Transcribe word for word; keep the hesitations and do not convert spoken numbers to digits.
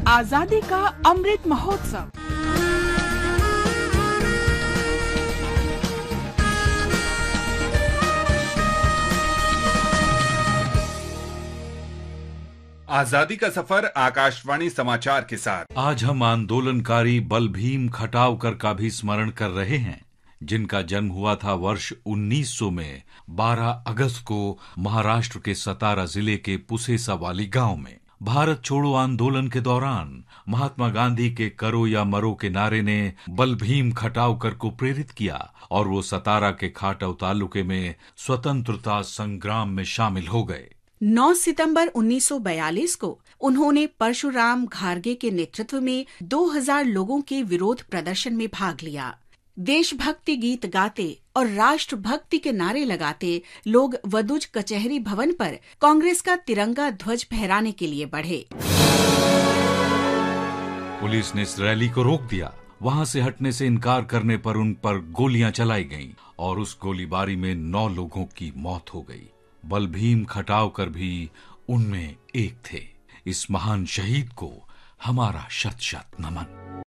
आजादी का अमृत महोत्सव। आजादी का सफर आकाशवाणी समाचार के साथ आज हम आंदोलनकारी बल भीम खटावकर का भी स्मरण कर रहे हैं, जिनका जन्म हुआ था वर्ष उन्नीस सौ में बारह अगस्त को महाराष्ट्र के सतारा जिले के पुसेसा वाली गांव में। भारत छोड़ो आंदोलन के दौरान महात्मा गांधी के करो या मरो के नारे ने बल भीम खटावकर को प्रेरित किया और वो सतारा के खाटव तालुके में स्वतंत्रता संग्राम में शामिल हो गए। नौ सितंबर उन्नीस सौ बयालीस को उन्होंने परशुराम घारगे के नेतृत्व में दो हज़ार लोगों के विरोध प्रदर्शन में भाग लिया। देशभक्ति गीत गाते और राष्ट्रभक्ति के नारे लगाते लोग वदुज कचहरी भवन पर कांग्रेस का तिरंगा ध्वज फहराने के लिए बढ़े। पुलिस ने इस रैली को रोक दिया। वहां से हटने से इनकार करने पर उन पर गोलियां चलाई गईं और उस गोलीबारी में नौ लोगों की मौत हो गई। बल भीम खटावकर भी उनमें एक थे। इस महान शहीद को हमारा शत शत नमन।